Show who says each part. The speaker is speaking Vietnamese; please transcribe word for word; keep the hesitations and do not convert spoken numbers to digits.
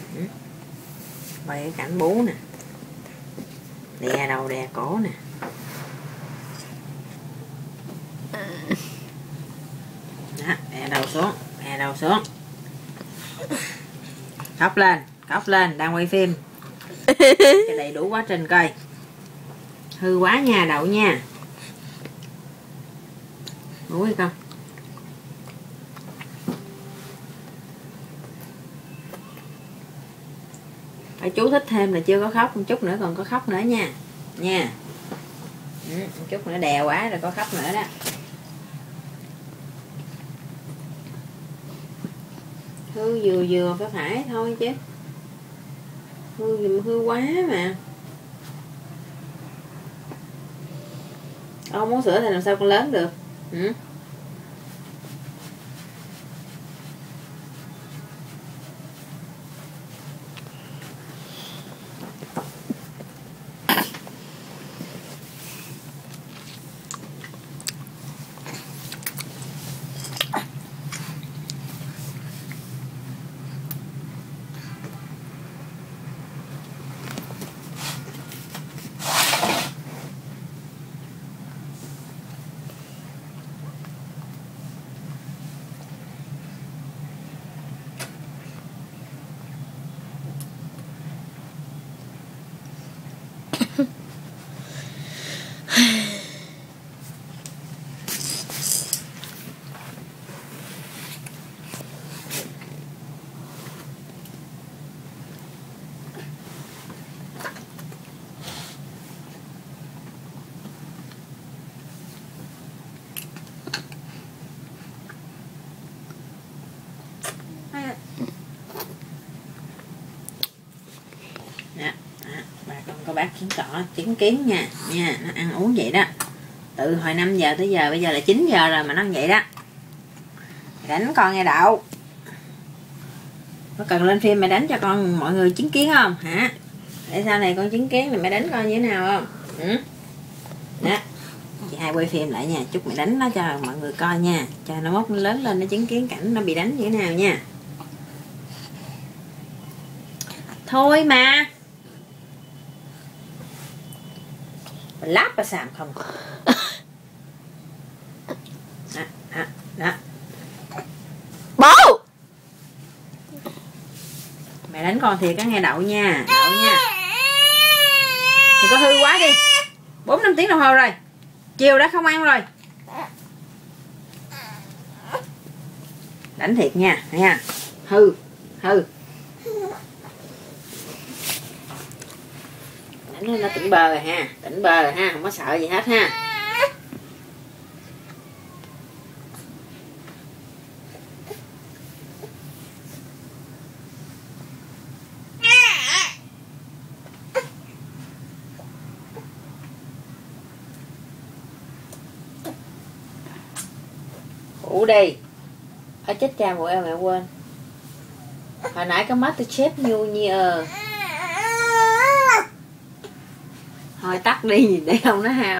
Speaker 1: Ừ. Quay cái cảnh bú nè, đè đầu đè cổ nè. Đó, đè đầu xuống, đè đầu xuống. Khóc lên, khóc lên, đang quay phim. Cho đầy đủ quá trình coi. Hư quá nha đậu nha. Ngủ hay không? Phải chú thích thêm là chưa có khóc, một chút nữa còn có khóc nữa nha. Nha. Ừ, một chút nữa đè quá rồi có khóc nữa đó. Hư vừa vừa phải phải thôi chứ. Hư dùm hư quá mà. Con muốn sữa thì làm sao con lớn được. Ừ. Đó, đó, bà con có bác chứng tỏ chứng kiến nha nha, nó ăn uống vậy đó từ hồi năm giờ tới giờ, bây giờ là chín giờ rồi mà nó ăn vậy đó. Đánh con nghe đậu, có cần lên phim mày đánh cho con mọi người chứng kiến không hả? Để sau này con chứng kiến thì mày đánh con như thế nào không? Ừ? Đó, chị hai quay phim lại nha, chúc mày đánh nó cho mọi người coi nha, cho nó mốt nó lớn lên nó chứng kiến cảnh nó bị đánh như thế nào nha. Thôi mà láp và xàm không. Đó, đó, đó.
Speaker 2: Bố,
Speaker 1: Mẹ đánh con thiệt á nghe đậu nha, đậu nha. Đừng có hư quá đi. Bốn năm tiếng đồng hồ rồi, chiều đã không ăn rồi. Đánh thiệt nha, nha. Hư, hư. Đánh nó tỉnh bơ rồi ha, tỉnh bơ rồi ha, không có sợ gì hết ha. Ngủ đi. Ở chết cha của em mẹ quên. Hồi nãy có MasterChef New Year. Thôi tắt đi để không nó hao.